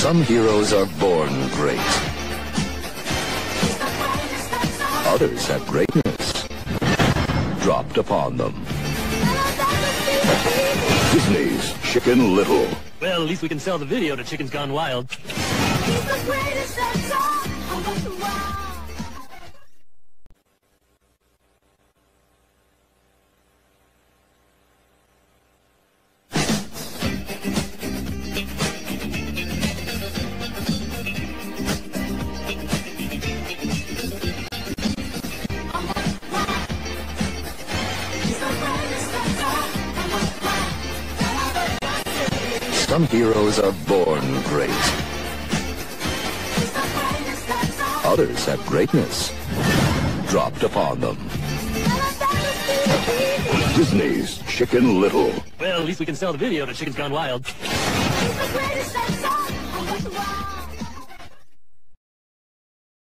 Some heroes are born great. Others have greatness dropped upon them. Disney's Chicken Little. Well, at least we can sell the video to Chickens Gone Wild. He's the greatest that's all. Wow. Some heroes are born great. Others have greatness dropped upon them. Disney's Chicken Little. Well, at least we can sell the video to Chickens Gone Wild. He's the greatest that's all.